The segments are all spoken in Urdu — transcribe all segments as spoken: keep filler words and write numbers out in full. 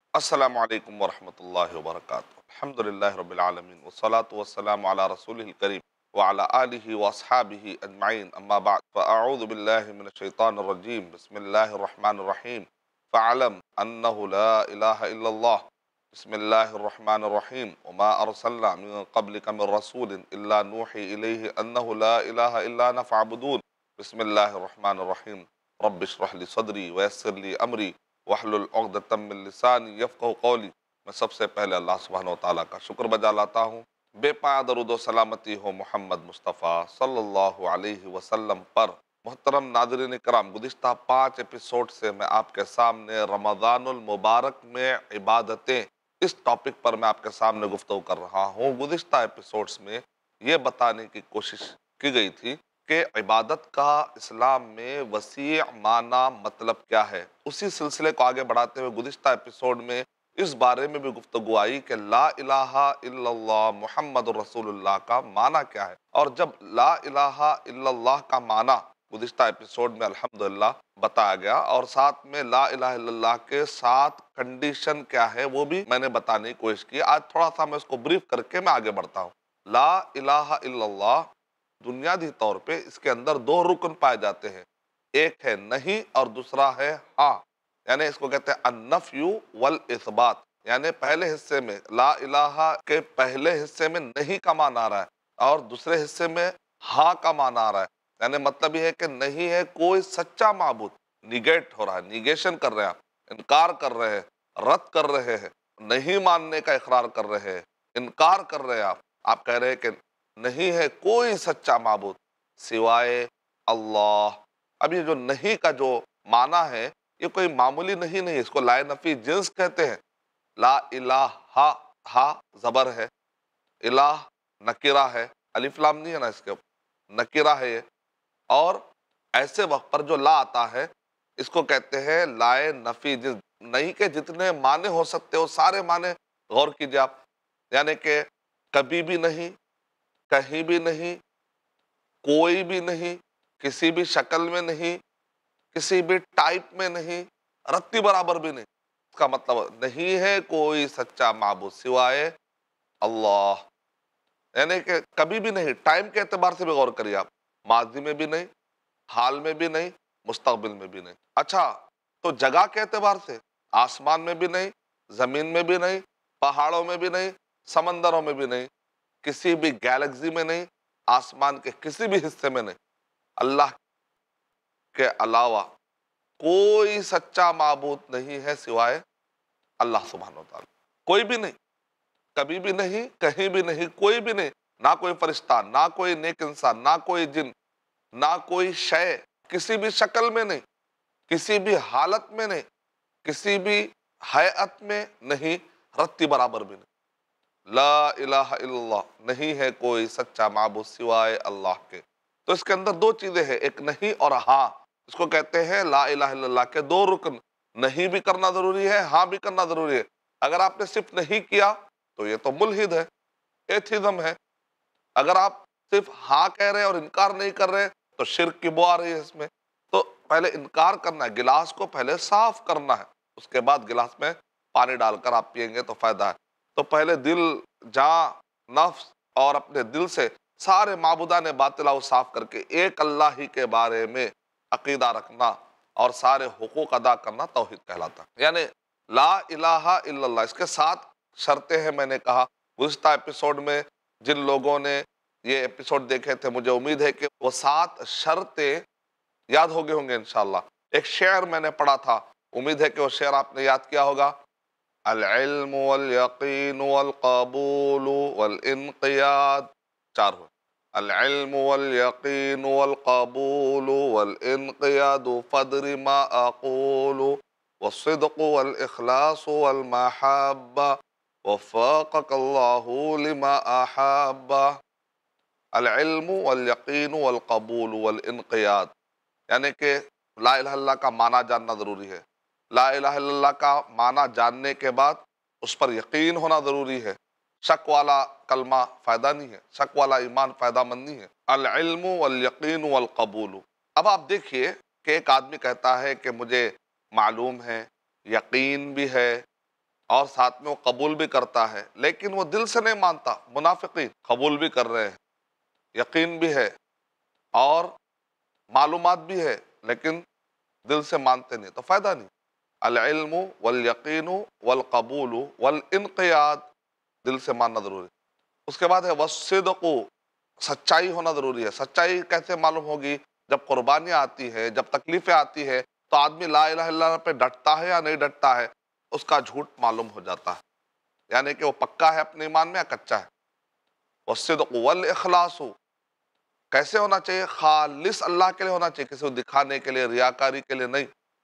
السلام علیکم ورحمۃ اللہ وبرکاتہ۔ الحمد للہ رب العالمین والصلاة والسلام علی رسولہ الکریم وعلی آلہ واصحابہ اجمعین، اما بعد فاعوذ باللہ من الشیطان الرجیم، بسم اللہ الرحمن الرحیم۔ فاعلم انہ لا الہ الا اللہ، بسم اللہ الرحمن الرحیم۔ وما ارسلنا من قبلک من رسول الا نوحی الیہ انہ لا الہ الا انا فاعبدون، بسم اللہ الرحمن الرحیم۔ رب اشرح لی صدری ویسر لی امری وحلل عقدۃ من لسانی یفقہوا قولی۔ میں سب سے پہلے اللہ سبحانہ و تعالیٰ کا شکر بجا لاتا ہوں، بے پایہ درود و سلامتی ہو محمد مصطفیٰ صلی اللہ علیہ وسلم پر۔ محترم ناظرین کرام، گزشتہ پانچ ایپیسوڈ سے میں آپ کے سامنے رمضان المبارک میں عبادتیں، اس ٹاپک پر میں آپ کے سامنے گفتگو کر رہا ہوں۔ گزشتہ ایپیسوڈز میں یہ بتانے کی کوشش کی گئی تھی کہ عبادت کا اسلام میں وسیع معنی مطلب کیا ہے۔ اسی سلسلے کو آگے بڑھاتے ہوئے گزشتہ ایپیسوڈ میں اس بارے میں بھی گفتگو آئی کہ لا الہ الا اللہ محمد رسول اللہ کا معنی کیا ہے، اور جب لا الہ الا اللہ کا معنی گزشتہ ایپیسوڈ میں الحمدللہ بتایا گیا، اور ساتھ میں لا الہ الا اللہ کے ساتھ کنڈیشن کیا ہے وہ بھی میں نے بتانے کی کوشش کی۔ آج تھوڑا سا میں اس کو بریف کر کے میں آگے بڑھتا ہوں۔ لا الہ الا اللہ بنیادی طور پہ اس کے اندر دو رکن پائے جاتے ہیں، ایک ہے نہیں اور دوسرا ہے ہاں، یعنی اس کو کہتے ہیں النفی والاثبات۔ یعنی پہلے حصے میں لا الہ کے پہلے حصے میں نہیں کا معنی آ رہا ہے اور دوسرے حصے میں ہاں کا معنی آ رہا ہے، یعنی مطلب یہ ہے کہ نہیں ہے کوئی سچا معبود، نیگیٹ ہو رہا ہے، نیگیشن کر رہے ہیں آپ، انکار کر رہے ہیں، رد کر رہے ہیں، نہیں ماننے کا اقرار کر رہے ہیں، انکار کر رہے ہیں آپ آپ کہہ رہے ہیں کہ نہیں ہے کوئی سچا معبود سوائے اللہ۔ اب یہ جو نہیں کا جو معنی ہے یہ کوئی معمولی نہیں نہیں، اس کو لا نفی جنس کہتے ہیں۔ لا الہ، ہا زبر ہے، الہ نکرہ ہے، الف لام نہیں ہے نا اس کے، نکرہ ہے یہ، اور ایسے وقت پر جو لا آتا ہے اس کو کہتے ہیں لا نفی جنس۔ نہیں کے جتنے معنی ہو سکتے ہو سارے معنی غور کیجئے آپ، یعنی کہ کبھی بھی نہیں، کہیں بھی نہیں، کوئی بھی نہیں، کسی بھی شکل میں نہیں، کسی بھی ٹائپ میں نہیں، رتی برابر بھی نہیں۔ اس کا مطلب نہیں ہے کوئی سچا معبود سوائے اللہ، یعنی کہ کبھی بھی نہیں، ٹائم کے اعتبار سے بھی غور کریے آپ، ماضی میں بھی نہیں، حال میں بھی نہیں، مستقبل میں بھی نہیں۔ اچھا، تو جگہ کے اعتبار سے آسمان میں بھی نہیں، زمین میں بھی نہیں، پہاڑوں میں بھی نہیں، سمندروں میں بھی نہیں، کسی بھی گیلیکسی میں نہیں، آسمان کے کسی بھی حصے میں نہیں، اللہ کے علاوہ کوئی سچا معبود نہیں ہے سوائے اللہ سبحانہ وتعالی۔ کوئی بھی نہیں، کبھی بھی نہیں، کہیں بھی نہیں، کوئی بھی نہیں، نہ کوئی فرشتہ، نہ کوئی نیک انسان، نہ کوئی جن، نہ کوئی شے، کسی بھی شکل میں نہیں، کسی بھی حالت میں نہیں، کسی بھی ہیئت میں نہیں، رتی برابر بھی نہیں۔ لا الہ الا اللہ، نہیں ہے کوئی سچا معبود سوائے اللہ کے۔ تو اس کے اندر دو چیزیں ہیں، ایک نہیں اور ہاں، اس کو کہتے ہیں لا الہ الا اللہ کے دو رکن۔ نہیں بھی کرنا ضروری ہے، ہاں بھی کرنا ضروری ہے۔ اگر آپ نے صرف نہیں کیا تو یہ تو ملحد ہے، ایتھیزم ہے۔ اگر آپ صرف ہاں کہہ رہے ہیں اور انکار نہیں کر رہے تو شرک کی بو آ رہی ہے اس میں۔ تو پہلے انکار کرنا ہے، گلاس کو پہلے صاف کرنا ہے، اس کے بعد گلاس میں پانی ڈال کر آپ پئیں گے تو فائدہ ہے۔ تو پہلے دل، جاں، نفس اور اپنے دل سے سارے معبودان باطلہ کو صاف کر کے ایک اللہ ہی کے بارے میں عقیدہ رکھنا اور سارے حقوق ادا کرنا توحید کہلاتا ہے۔ یعنی لا الہ الا اللہ، اس کے ساتھ شرطیں ہیں۔ میں نے کہا گزشتہ ایپیسوڈ میں جن لوگوں نے یہ ایپیسوڈ دیکھے تھے مجھے امید ہے کہ وہ سات شرطیں یاد ہو گئے ہوں گے انشاءاللہ۔ ایک شعر میں نے پڑھا تھا، امید ہے کہ وہ شعر آپ نے یاد کیا ہوگا۔ العلم والیقین والقبول والانقیاد، چار ہو، العلم والیقین والقبول والانقیاد فدر ما اقول والصدق والاخلاص والمحبہ وفقك اللہ لما احب۔ العلم والیقین والقبول والانقیاد، یعنی کہ لا الہ الا اللہ کا معنی جاننا ضروری ہے۔ لا الہ الا اللہ کا معنی جاننے کے بعد اس پر یقین ہونا ضروری ہے۔ شک والا کلمہ فائدہ نہیں ہے، شک والا ایمان فائدہ مند نہیں ہے۔ العلم والیقین والقبول۔ اب آپ دیکھیے کہ ایک آدمی کہتا ہے کہ مجھے معلوم ہے، یقین بھی ہے، اور ساتھ میں وہ قبول بھی کرتا ہے، لیکن وہ دل سے نہیں مانتا۔ منافقین قبول بھی کر رہے ہیں، یقین بھی ہے اور معلومات بھی ہے، لیکن دل سے مانتے نہیں تو فائدہ نہیں۔ العلم والیقین والقبول والانقیاد، دل سے ماننا ضروری ہے۔ اس کے بعد ہے والصدق، سچائی ہونا ضروری ہے۔ سچائی کیسے معلوم ہوگی؟ جب قربانیاں آتی ہے، جب تکلیفیں آتی ہے تو آدمی لا الہ الا اللہ پہ ڈٹتا ہے یا نہیں ڈٹتا ہے، اس کا جھوٹ معلوم ہو جاتا ہے، یعنی کہ وہ پکا ہے اپنے ایمان میں یا کچا ہے۔ والصدق والاخلاص، کیسے ہونا چاہیے؟ خالص اللہ کے لیے ہونا چاہیے، کسی کو دکھانے کے لیے، ریاکاری کے لیے نہیں۔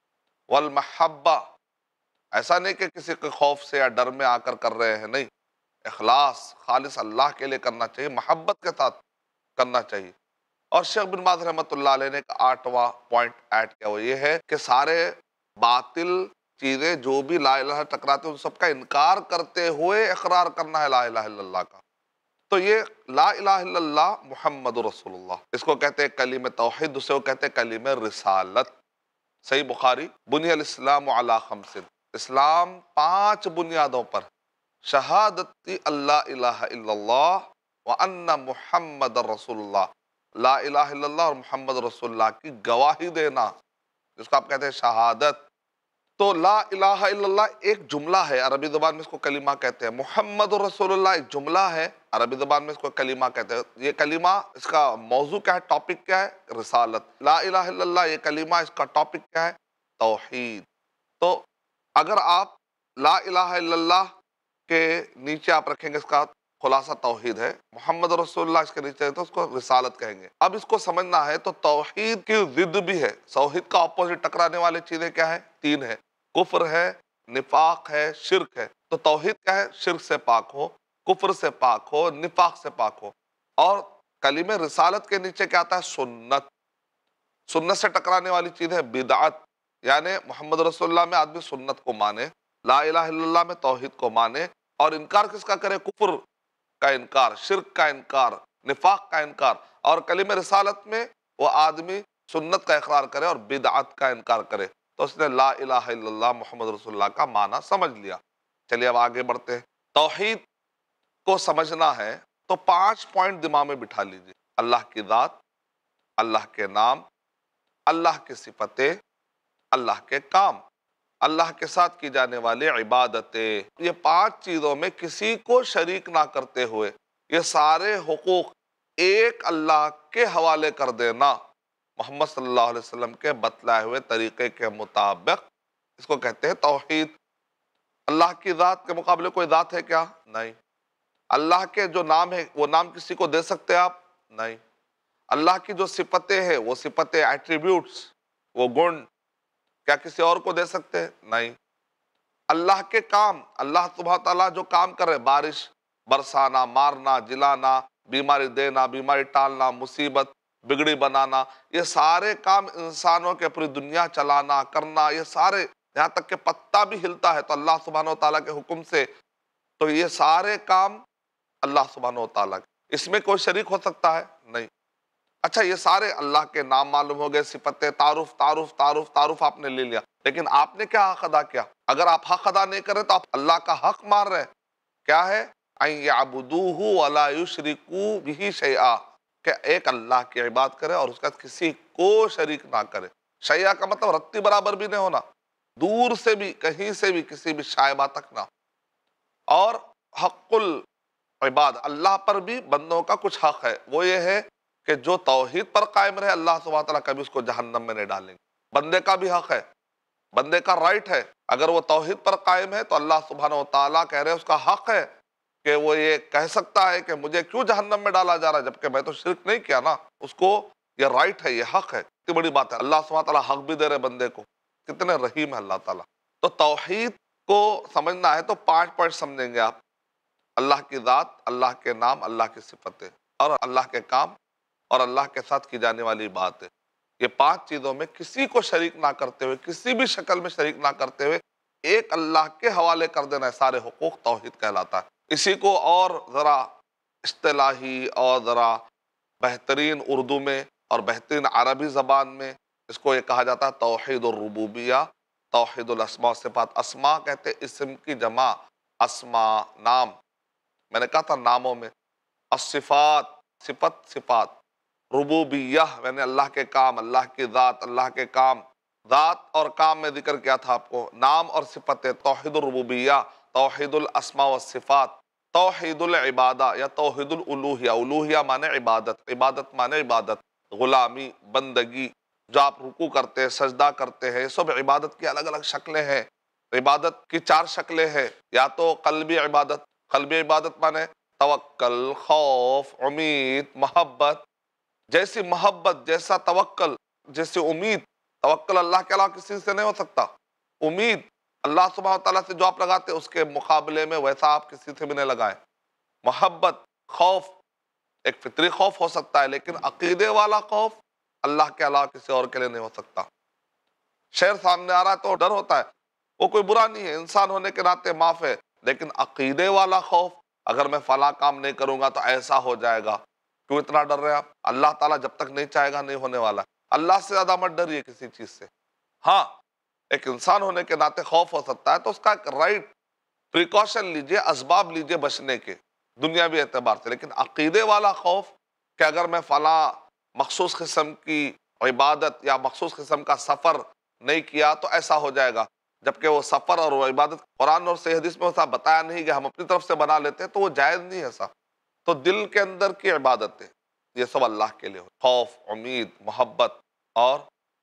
والمحبہ، ایسا نہیں کہ کسی کے خوف سے یا ڈر میں آ کر کر رہے ہیں، نہیں، اخلاص خالص اللہ کے لیے کرنا چاہیے، محبت کے ساتھ کرنا چاہیے۔ اور شیخ بن باز رحمۃ اللہ علیہ نے ایک آٹھواں پوائنٹ ایڈ کیا، وہ یہ ہے کہ سارے باطل چیزیں جو بھی لا الہ ٹکراتے ہیں ان سب کا انکار کرتے ہوئے اقرار کرنا ہے لا الہ الا اللہ کا۔ تو یہ لا الہ الا اللہ محمد رسول اللہ، اس کو کہتے ہیں کلمہ توحید، دوسرے کو کہتے ہیں کلمہ رسالت۔ صحیح بخاری، بنی الاسلام علی خمس، اسلام پانچ بنیادوں پر، شہادت اللہ الہ الا اللہ وان محمد رسول اللہ، لا الہ الا اللہ اور محمد رسول اللہ کی گواہی دینا، جس کو آپ کہتے ہیں شہادت۔ تو لا الہ الا اللہ ایک جملہ ہے، عربی زبان میں اس کو کلمہ کہتے ہیں۔ محمد رسول اللہ ایک جملہ ہے، عربی زبان میں اس کو کلمہ کہتے ہیں۔ یہ کلمہ، اس کا موضوع کیا ہے، ٹاپک کیا ہے؟ رسالت۔ لا الہ الا اللہ یہ کلمہ، اس کا ٹاپک کیا ہے؟ توحید۔ تو اگر آپ لا الہ الا اللہ کے نیچے آپ رکھیں گے اس کا خلاصہ توحید ہے، محمد رسول اللہ اس کے نیچے ہے تو اس کو رسالت کہیں گے۔ اب اس کو سمجھنا ہے تو توحید کی ضد بھی ہے، توحید کا اپوزٹ ٹکرانے والے چیزیں کیا ہے؟ تین ہے، کفر ہے، نفاق ہے، شرک ہے۔ تو توحید کیا ہے؟ شرک سے پاک ہو، کفر سے پاک ہو، نفاق سے پاک ہو۔ اور کلمہ رسالت کے نیچے کیا آتا ہے؟ سنت۔ سنت سے ٹکرانے والی چیز ہے بدعت، یعنی محمد رسول اللہ میں آدمی سنت کو مانے، لا الہ الا اللہ میں توحید کو مانے، اور انکار کس کا کرے؟ کفر کا انکار، شرک کا انکار، نفاق کا انکار۔ اور کلمہ رسالت میں وہ آدمی سنت کا اقرار کرے اور بدعت کا انکار کرے، تو اس نے لا الہ الا اللہ محمد رسول اللہ کا معنی سمجھ لیا۔ چلیے اب آگے بڑھتے ہیں۔ توحید کو سمجھنا ہے تو پانچ پوائنٹ دماغ میں بٹھا لیجیے: اللہ کی ذات، اللہ کے نام، اللہ کی صفتیں، اللہ کے کام، اللہ کے ساتھ کی جانے والی عبادتیں۔ یہ پانچ چیزوں میں کسی کو شریک نہ کرتے ہوئے یہ سارے حقوق ایک اللہ کے حوالے کر دینا، محمد صلی اللہ علیہ وسلم کے بتلائے ہوئے طریقے کے مطابق، اس کو کہتے ہیں توحید۔ اللہ کی ذات کے مقابلے کوئی ذات ہے کیا؟ نہیں۔ اللہ کے جو نام ہے وہ نام کسی کو دے سکتے آپ؟ نہیں۔ اللہ کی جو صفتیں ہیں وہ صفتیں، ایٹریبیوٹس، وہ گن، کیا کسی اور کو دے سکتے ہیں؟ نہیں۔ اللہ کے کام، اللہ سبحانہ تعالیٰ جو کام کر رہے، بارش برسانا، مارنا، جلانا، بیماری دینا، بیماری ٹالنا، مصیبت بگڑی بنانا، یہ سارے کام انسانوں کے پوری دنیا چلانا، کرنا، یہ سارے، یہاں تک کہ پتا بھی ہلتا ہے تو اللہ سبحانہ تعالیٰ کے حکم سے، تو یہ سارے کام اللہ سبحانہ تعالیٰ کے، اس میں کوئی شریک ہو سکتا ہے؟ نہیں۔ اچھا، یہ سارے اللہ کے نام معلوم ہو گئے، صفتیں، تعارف تعارف تعارف تعارف آپ نے لے لیا، لیکن آپ نے کیا حق ادا کیا؟ اگر آپ حق ادا نہیں کریں تو آپ اللہ کا حق مار رہے ہیں۔ کیا ہے؟ ان یعبدوہ ولا یشرکوا بہ شیئا، کہ ایک اللہ کی عبادت کرے اور اس کا کسی کو شریک نہ کرے۔ شیئا کا مطلب رتی برابر بھی نہیں ہونا، دور سے بھی، کہیں سے بھی، کسی بھی شائبہ تک نہ۔ اور حق العباد، اللہ پر بھی بندوں کا کچھ حق ہے، وہ یہ ہے کہ جو توحید پر قائم رہے اللہ سبحانہ تعالیٰ کبھی اس کو جہنم میں نہیں ڈالیں گے۔ بندے کا بھی حق ہے، بندے کا رائٹ ہے، اگر وہ توحید پر قائم ہے تو اللہ سبحانہ تعالیٰ کہہ رہے ہیں اس کا حق ہے کہ وہ یہ کہہ سکتا ہے کہ مجھے کیوں جہنم میں ڈالا جا رہا ہے جبکہ میں تو شرک نہیں کیا نا، اس کو یہ رائٹ ہے، یہ حق ہے۔ اتنی بڑی بات ہے، اللہ سبحانہ تعالیٰ حق بھی دے رہے بندے کو، کتنے رحیم ہے اللہ تعالیٰ۔ تو توحید کو سمجھنا ہے تو پانچ پوائنٹ سمجھیں گے آپ: اللہ کی ذات، اللہ کے نام، اللہ کی صفتیں، اور اللہ کے کام، اور اللہ کے ساتھ کی جانے والی باتیں۔ یہ پانچ چیزوں میں کسی کو شریک نہ کرتے ہوئے، کسی بھی شکل میں شریک نہ کرتے ہوئے ایک اللہ کے حوالے کر دینا ہے، سارے حقوق توحید کہلاتا ہے۔ اسی کو اور ذرا اصطلاحی اور ذرا بہترین اردو میں اور بہترین عربی زبان میں اس کو یہ کہا جاتا ہے توحید الربوبیہ، توحید الاسماء و صفات. اسما کہتے اسم کی جمع، اسما نام، میں نے کہا تھا ناموں میں. الصفات صفت صفات. ربوبیہ میں نے اللہ کے کام، اللہ کی ذات، اللہ کے کام. ذات اور کام میں ذکر کیا تھا آپ کو. نام اور صفت توحید الربوبیہ، توحید الاسماء والصفات. توحید العبادہ یا توحید الالوہیہ، الوہیہ مانے عبادت، عبادت مانے عبادت، غلامی، بندگی. جو آپ رکوع کرتے ہیں، سجدہ کرتے ہیں، یہ سب عبادت کی الگ الگ شکلیں ہیں. عبادت کی چار شکلیں ہیں. یا تو قلبی عبادت، قلبی عبادت مانے توکل، خوف، امید، محبت. جیسی محبت، جیسا توکل، جیسی امید. توکل اللہ کے علاوہ کسی سے نہیں ہو سکتا. امید اللہ سبحانہ وتعالیٰ سے جو آپ لگاتے ہیں اس کے مقابلے میں ویسا آپ کسی سے بھی نہیں لگائیں. محبت، خوف، ایک فطری خوف ہو سکتا ہے لیکن عقیدے والا خوف اللہ کے علاوہ کسی اور کے لیے نہیں ہو سکتا. شہر سامنے آ رہا ہے تو ڈر ہوتا ہے، وہ کوئی برا نہیں ہے، انسان ہونے کے ناطے معاف ہے. لیکن عقیدے والا خوف، اگر میں فلاں کام نہیں کروں گا تو ایسا ہو جائے گا. کیوں اتنا ڈر رہے آپ؟ اللہ تعالیٰ جب تک نہیں چاہے گا نہیں ہونے والا. اللہ سے زیادہ مت ڈریے کسی چیز سے. ہاں ایک انسان ہونے کے ناطے خوف ہو سکتا ہے تو اس کا ایک رائٹ پریکاشن لیجئے، اسباب لیجئے بچنے کے دنیاوی اعتبار سے. لیکن عقیدے والا خوف کہ اگر میں فلاں مخصوص قسم کی عبادت یا مخصوص قسم کا سفر نہیں کیا تو ایسا ہو جائے گا، جبکہ وہ سفر اور وہ عبادت قرآن اور صحیح حدیث میں ایسا بتایا نہیں کہ ہم اپنی طرف سے بنا لیتے ہیں تو وہ جائز نہیں ہے ایسا. تو دل کے اندر کی عبادتیں یہ سب اللہ کے لیے ہو، خوف، امید، محبت اور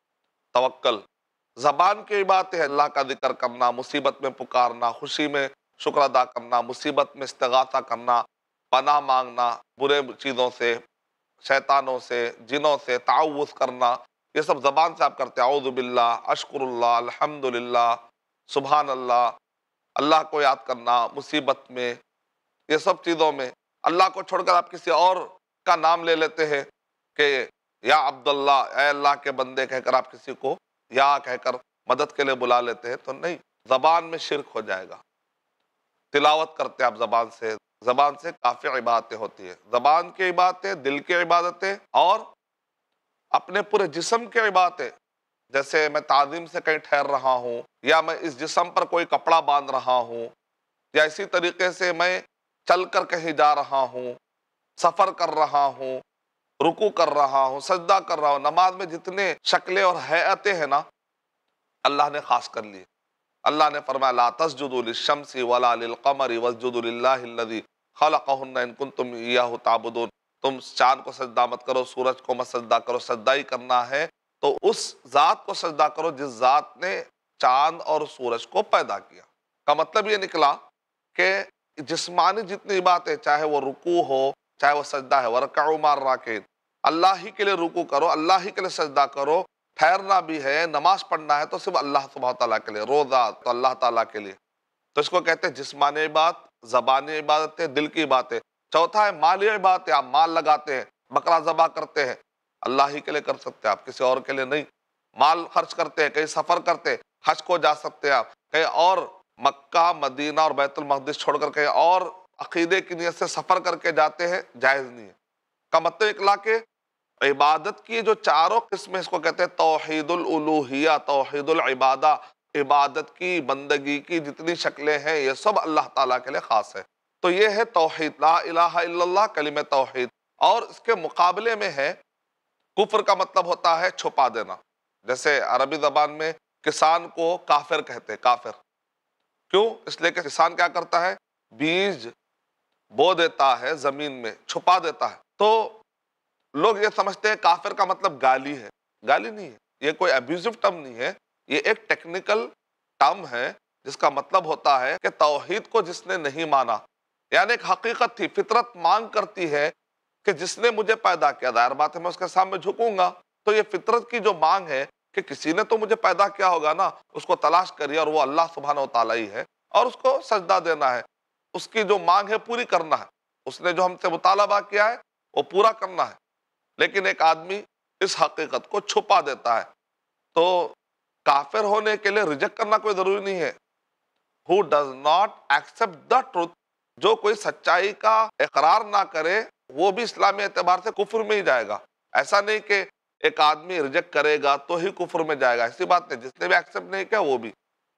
توکل. زبان کی عبادت ہے اللہ کا ذکر کرنا، مصیبت میں پکارنا، خوشی میں شکر ادا کرنا، مصیبت میں استغاثہ کرنا، پناہ مانگنا برے چیزوں سے، شیطانوں سے، جنوں سے تعوذ کرنا. یہ سب زبان سے آپ کرتے ہیں. اعوذ باللہ، اشکر اللہ، الحمدللہ، سبحان اللہ. اللہ کو یاد کرنا مصیبت میں، یہ سب چیزوں میں. اللہ کو چھوڑ کر آپ کسی اور کا نام لے لیتے ہیں کہ یا عبداللہ، اے اللہ کے بندے کہہ کر آپ کسی کو یا کہہ کر مدد کے لیے بلا لیتے ہیں تو نہیں، زبان میں شرک ہو جائے گا. تلاوت کرتے آپ زبان سے، زبان سے کافی عبادتیں ہوتی ہیں. زبان کی عبادتیں، دل کی عبادتیں اور اپنے پورے جسم کی عبادتیں. جیسے میں تعظیم سے کہیں ٹھہر رہا ہوں، یا میں اس جسم پر کوئی کپڑا باندھ رہا ہوں، یا اسی طریقے سے میں چل کر کہیں جا رہا ہوں، سفر کر رہا ہوں، رکوع کر رہا ہوں، سجدہ کر رہا ہوں. نماز میں جتنے شکلیں اور ہیئتیں ہیں نا اللہ نے خاص کر لی. اللہ نے فرمایا لا تسجدوا للشمس ولا للقمر واسجدوا للہ الذی خلقہن ان کنتم ایاہ تعبدون. تم چاند کو سجدہ مت کرو، سورج کو مت سجدہ کرو، سجدہ ہی کرنا ہے تو اس ذات کو سجدہ کرو جس ذات نے چاند اور سورج کو پیدا کیا. کا مطلب یہ نکلا کہ جسمانی جتنی باتیں، چاہے وہ رکوع ہو، چاہے وہ سجدہ ہے، وَرَكَعُوا مَعَ الرَّاكِعِينَ، اللہ ہی کے لیے رکوع کرو، اللہ ہی کے لیے سجدہ کرو. ٹھہرنا بھی ہے، نماز پڑھنا ہے تو صرف اللہ سبحانہ تعالیٰ کے لیے، روزہ تو اللہ تعالیٰ کے لیے. تو اس کو کہتے ہیں جسمانی عبادت، زبانی عبادتیں، دل کی باتیں. چوتھا ہے مالی عبادتیں. آپ مال لگاتے ہیں، بکرا ذبح کرتے ہیں، اللہ ہی کے لیے کر سکتے ہیں آپ، کسی اور کے لیے نہیں. مال خرچ کرتے ہیں، کہیں سفر کرتے ہیں، حج کو جا سکتے ہیں آپ، کہیں اور مکہ، مدینہ اور بیت المقدس چھوڑ کر کہیں اور عقیدے کی نیت سے سفر کر کے جاتے ہیں، جائز نہیں ہے. کا مطلب اکلا کہ عبادت کی جو چاروں قسمیں، اس کو کہتے ہیں توحید الالوہیہ، توحید العبادہ. عبادت کی، بندگی کی جتنی شکلیں ہیں یہ سب اللہ تعالیٰ کے لیے خاص ہے. تو یہ ہے توحید، لا الہ الا اللہ، کلمہ توحید. اور اس کے مقابلے میں ہے کفر. کا مطلب ہوتا ہے چھپا دینا. جیسے عربی زبان میں کسان کو کافر کہتے ہیں، کافر. کیوں؟ اس لیے کہ کسان کیا کرتا ہے؟ بیج بو دیتا ہے زمین میں، چھپا دیتا ہے. تو لوگ یہ سمجھتے ہیں کافر کا مطلب گالی ہے. گالی نہیں ہے، یہ کوئی ابیوزو ٹرم نہیں ہے، یہ ایک ٹیکنیکل ٹرم ہے جس کا مطلب ہوتا ہے کہ توحید کو جس نے نہیں مانا. یعنی ایک حقیقت تھی، فطرت مانگ کرتی ہے کہ جس نے مجھے پیدا کیا، ظاہر بات ہے میں اس کے سامنے جھکوں گا. تو یہ فطرت کی جو مانگ ہے کہ کسی نے تو مجھے پیدا کیا ہوگا نا، اس کو تلاش کریے اور وہ اللہ سبحانہ و تعالیٰ ہی ہے، اور اس کو سجدہ دینا ہے. اس کی جو مانگ ہے پوری کرنا ہے. اس نے جو ہم سے مطالبہ کیا ہے وہ پورا کرنا ہے. لیکن ایک آدمی اس حقیقت کو چھپا دیتا ہے. تو کافر ہونے کے لیے ریجیکٹ کرنا کوئی ضروری نہیں ہے. who does not accept the truth، جو کوئی سچائی کا اقرار نہ کرے وہ بھی اسلامی اعتبار سے کفر میں ہی جائے گا. ایسا نہیں کہ ایک آدمی ریجیکٹ کرے گا تو ہی کفر میں جائے گا، ایسی بات نہیں. جس نے بھی ایکسیپٹ نہیں کیا وہ بھی.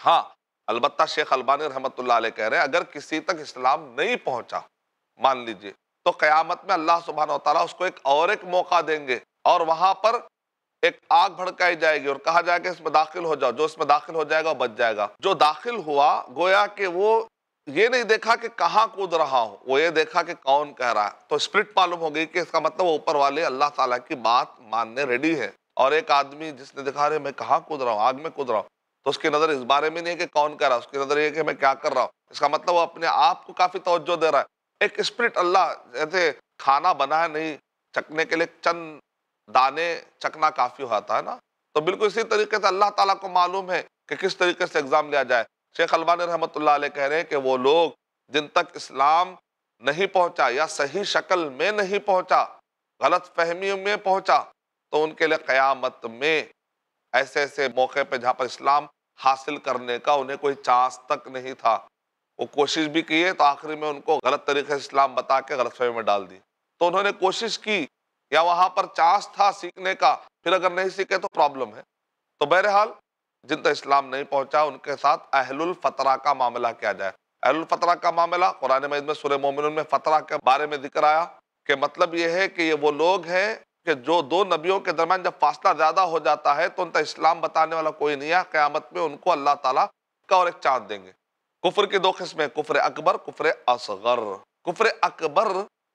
ہاں البتہ شیخ البانی رحمۃ اللہ علیہ کہہ رہے ہیں اگر کسی تک اسلام نہیں پہنچا مان لیجئے تو قیامت میں اللہ سبحانہ و تعالیٰ اس کو ایک اور ایک موقع دیں گے اور وہاں پر ایک آگ بھڑکائی جائے گی اور کہا جائے کہ اس میں داخل ہو جاؤ، جو اس میں داخل ہو جائے گا وہ بچ جائے گا۔ جو داخل ہوا گویا کہ وہ یہ نہیں دیکھا کہ کہاں کود رہا ہوں، وہ یہ دیکھا کہ کون کہہ رہا ہے، تو اسپرٹ معلوم ہو گئی کہ اس کا مطلب وہ اوپر والے اللہ تعالیٰ کی بات ماننے ریڈی ہے۔ اور ایک آدمی جس نے دکھا رہے میں کہاں کود رہا ہوں، آگ میں کود رہا ہوں، تو اس کی نظر اس بارے میں نہیں ہے کہ کون کہہ رہا ہے، اس کی نظر یہ ہے کہ میں کیا کر رہا ہوں، اس کا مطلب وہ اپنے آپ کو کافی توجہ دے رہا ہے۔ ایک اسپرٹ اللہ جیسے کھانا بنا ہے نہیں چکنے کے لیے چند دانے چکنا کافی ہوتا ہے نا، تو بالکل اسی طریقے سے اللہ تعالیٰ کو معلوم ہے کہ کس طریقے سے ایگزام لیا جائے۔ شیخ البانی رحمۃ اللہ علیہ کہہ رہے ہیں کہ وہ لوگ جن تک اسلام نہیں پہنچا یا صحیح شکل میں نہیں پہنچا، غلط فہمیوں میں پہنچا، تو ان کے لیے قیامت میں ایسے ایسے موقع پہ جہاں پر اسلام حاصل کرنے کا انہیں کوئی چانس تک نہیں تھا، وہ کوشش بھی کیے تو آخری میں ان کو غلط طریقے سے اسلام بتا کے غلط فہمی میں ڈال دی۔ تو انہوں نے کوشش کی یا وہاں پر چانس تھا سیکھنے کا، پھر اگر نہیں سیکھے تو پرابلم ہے۔ تو بہرحال جن تک اسلام نہیں پہنچا ان کے ساتھ اہل الفترہ کا معاملہ کیا جائے۔ اہل الفترہ کا معاملہ قرآن مجید میں سورہ مومنون میں فترہ کے بارے میں ذکر آیا کہ مطلب یہ ہے کہ یہ وہ لوگ ہیں کہ جو دو نبیوں کے درمیان جب فاصلہ زیادہ ہو جاتا ہے تو ان تک اسلام بتانے والا کوئی نہیں ہے، قیامت میں ان کو اللہ تعالیٰ کا اور ایک چانس دیں گے۔ کفر کی دو قسمیں، کفر اکبر، کفر اصغر۔ کفر اکبر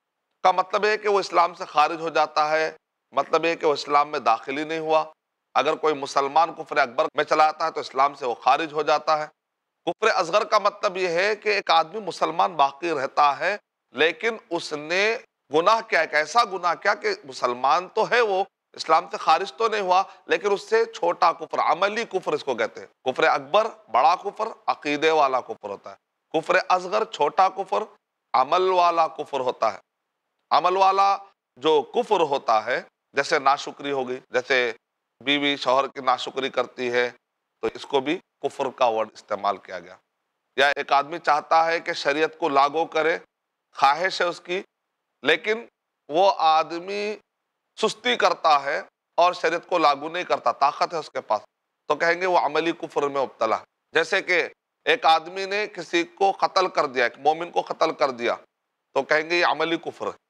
کا مطلب ہے کہ وہ اسلام سے خارج ہو جاتا ہے، مطلب ہے کہ وہ اسلام میں داخل ہی نہیں ہوا۔ اگر کوئی مسلمان کفر اکبر میں چلا جاتا ہے تو اسلام سے وہ خارج ہو جاتا ہے۔ کفر اصغر کا مطلب یہ ہے کہ ایک آدمی مسلمان باقی رہتا ہے لیکن اس نے گناہ کیا، ایک ایسا گناہ کیا کہ مسلمان تو ہے، وہ اسلام سے خارج تو نہیں ہوا لیکن اس سے چھوٹا کفر، عملی کفر اس کو کہتے ہیں۔ کفر اکبر بڑا کفر، عقیدے والا کفر ہوتا ہے۔ کفر اصغر چھوٹا کفر، عمل والا کفر ہوتا ہے۔ عمل والا جو کفر ہوتا ہے جیسے ناشکری ہوگی، جیسے بیوی شوہر کی ناشکری کرتی ہے تو اس کو بھی کفر کا ورڈ استعمال کیا گیا۔ یا ایک آدمی چاہتا ہے کہ شریعت کو لاگو کرے، خواہش ہے اس کی، لیکن وہ آدمی سستی کرتا ہے اور شریعت کو لاگو نہیں کرتا، طاقت ہے اس کے پاس، تو کہیں گے وہ عملی کفر میں مبتلا ہے۔ جیسے کہ ایک آدمی نے کسی کو قتل کر دیا، ایک مومن کو قتل کر دیا، تو کہیں گے یہ عملی کفر ہے۔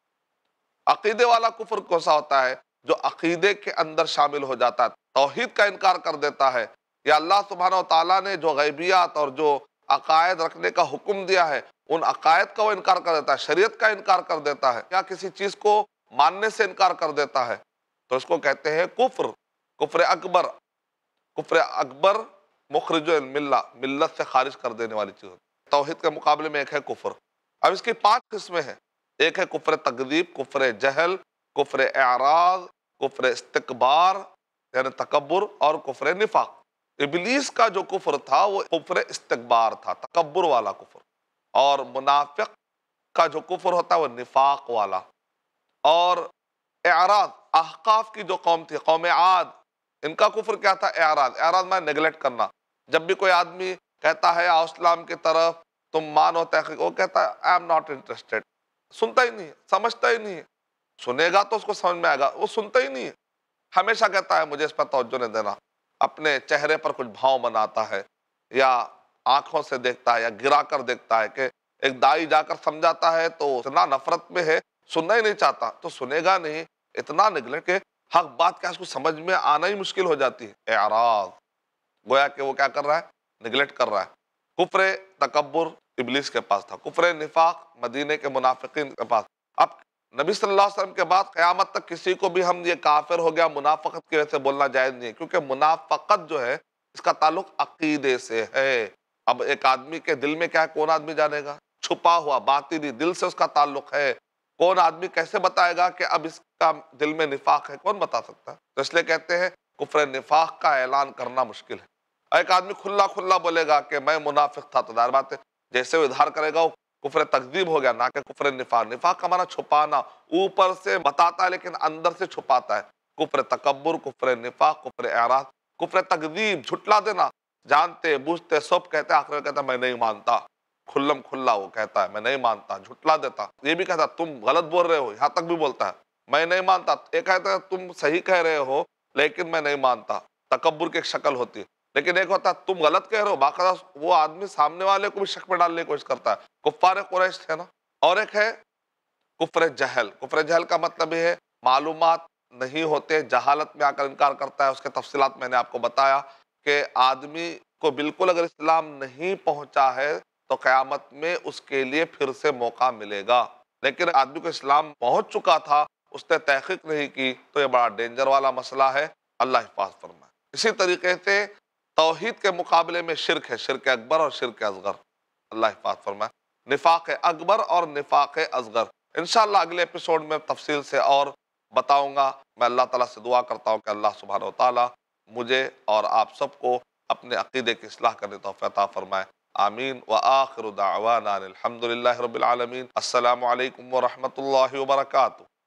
عقیدے والا کفر کیسا ہوتا ہے؟ جو عقیدے کے اندر شامل ہو جاتا ہے، توحید کا انکار کر دیتا ہے، یا اللہ سبحانہ و تعالیٰ نے جو غیبیات اور جو عقائد رکھنے کا حکم دیا ہے ان عقائد کا وہ انکار کر دیتا ہے، شریعت کا انکار کر دیتا ہے، یا کسی چیز کو ماننے سے انکار کر دیتا ہے، تو اس کو کہتے ہیں کفر، کفر اکبر۔ کفر اکبر مخرج الملہ، ملت سے خارج کر دینے والی چیز ہوتی ہے۔ توحید کے مقابلے میں ایک ہے کفر۔ اب اس کی پانچ قسمیں ہیں۔ ایک ہے کفر تکذیب، کفر جہل، کفر اعراض، کفر استکبار یعنی تکبر، اور کفر نفاق۔ ابلیس کا جو کفر تھا وہ کفر استکبار تھا، تکبر والا کفر، اور منافق کا جو کفر ہوتا ہے وہ نفاق والا۔ اور اعراض، احقاف کی جو قوم تھی، قوم عاد، ان کا کفر کیا تھا؟ اعراض۔ اعراض میں نیگلیکٹ کرنا۔ جب بھی کوئی آدمی کہتا ہے آؤ اسلام کی طرف، تم مانو تحقیق، وہ کہتا ہے آئی ایم ناٹ انٹرسٹیڈ، سنتا ہی نہیں ہے، سمجھتا ہی نہیں ہے۔ سنے گا تو اس کو سمجھ میں آئے گا، وہ سنتا ہی نہیں ہے، ہمیشہ کہتا ہے مجھے اس پر توجہ نہیں دینا، اپنے چہرے پر کچھ بھاؤ بناتا ہے، یا آنکھوں سے دیکھتا ہے، یا گرا کر دیکھتا ہے۔ کہ ایک دائی جا کر سمجھاتا ہے تو اتنا نفرت میں ہے، سننا ہی نہیں چاہتا، تو سنے گا نہیں، اتنا نگلے کہ حق بات کیا اس کو سمجھ میں آنا ہی مشکل ہو جاتی ہے۔ اعراض، گویا کہ وہ کیا کر رہا ہے؟ نگلیکٹ کر رہا ہے۔ کفر تکبر ابلیس کے پاس تھا۔ کفر نفاق مدینے کے منافقین کے پاس۔ اب نبی صلی اللہ علیہ وسلم کے بعد قیامت تک کسی کو بھی ہم یہ کافر ہو گیا منافقت کی وجہ سے بولنا جائز نہیں ہے، کیونکہ منافقت جو ہے اس کا تعلق عقیدے سے ہے۔ اب ایک آدمی کے دل میں کیا ہے کون آدمی جانے گا؟ چھپا ہوا باطنی دل سے اس کا تعلق ہے، کون آدمی کیسے بتائے گا کہ اب اس کا دل میں نفاق ہے؟ کون بتا سکتا ہے؟ تو اس لیے کہتے ہیں کفر نفاق کا اعلان کرنا مشکل ہے۔ ایک آدمی کھلا کھلا بولے گا کہ میں منافق تھا، تو ظاہر بات ہے جیسے وہ اظہار کرے گا وہ کفر تکذیب ہو گیا، نہ کہ کفر نفاق۔ نفاق کا معنی چھپانا، اوپر سے بتاتا ہے لیکن اندر سے چھپاتا ہے۔ کفر تکبر، کفر نفاق، کفر اعراض، کفر تکذیب، جھٹلا دینا، جانتے بوجھتے سب کہتے ہیں، آخر میں کہتا ہے میں نہیں مانتا، کھلم کھلا وہ کہتا ہے میں نہیں مانتا، جھٹلا دیتا۔ یہ بھی کہتا ہے تم غلط بول رہے ہو، یہاں تک بھی بولتا ہے میں نہیں مانتا۔ ایک کہتا ہے تم صحیح کہہ رہے ہو لیکن میں نہیں مانتا، تکبر کی ایک شکل ہوتی ہے۔ لیکن ایک ہوتا ہے تم غلط کہہ رہے ہو، باقاعدہ وہ آدمی سامنے والے کو بھی شک میں ڈالنے کی کوشش کرتا ہے، کفار قریش تھے نا۔ اور ایک ہے کفر جہل۔ کفر جہل کا مطلب یہ ہے معلومات نہیں ہوتے، جہالت میں آ کر انکار کرتا ہے۔ اس کے تفصیلات میں نے آپ کو بتایا کہ آدمی کو بالکل اگر اسلام نہیں پہنچا ہے تو قیامت میں اس کے لیے پھر سے موقع ملے گا، لیکن آدمی کو اسلام پہنچ چکا تھا، اس نے تحقیق نہیں کی، تو یہ بڑا ڈینجر والا مسئلہ ہے، اللہ حفاظ فرمائے۔ اسی طریقے سے توحید کے مقابلے میں شرک ہے، شرک اکبر اور شرک اصغر، اللہ حفاظ فرمائے۔ نفاق اکبر اور نفاق اصغر انشاءاللہ اگلے ایپیسوڈ میں تفصیل سے اور بتاؤں گا۔ میں اللہ تعالیٰ سے دعا کرتا ہوں کہ اللہ سبحانہ و تعالیٰ مجھے اور آپ سب کو اپنے عقیدے کی اصلاح کرنے توفیق عطا فرمائے، آمین۔ وآخر دعوانا الحمدللہ رب العالمین۔ السلام علیکم ورحمۃ اللہ وبرکاتہ۔